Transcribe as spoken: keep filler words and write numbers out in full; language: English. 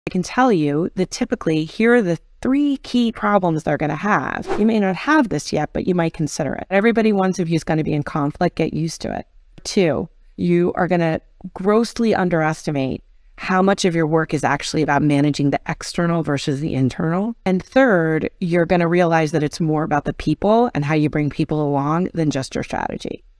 I can tell you that typically here are the three key problems they're going to have. You may not have this yet, but you might consider it. Everybody one of you is going to be in conflict. Get used to it. Two, you are going to grossly underestimate how much of your work is actually about managing the external versus the internal. And third, you're going to realize that it's more about the people and how you bring people along than just your strategy.